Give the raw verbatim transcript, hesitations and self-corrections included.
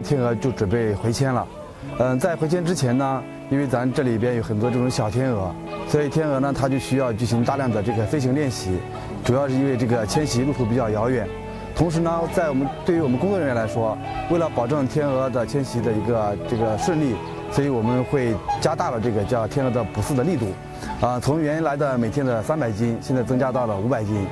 天鹅就准备回迁了。嗯，在回迁之前呢，因为咱这里边有很多这种小天鹅，所以天鹅呢它就需要进行大量的这个飞行练习，主要是因为这个迁徙路途比较遥远。同时呢，在我们对于我们工作人员来说，为了保证天鹅的迁徙的一个这个顺利，所以我们会加大了这个叫天鹅的捕饲的力度，啊，从原来的每天的三百斤，现在增加到了五百斤。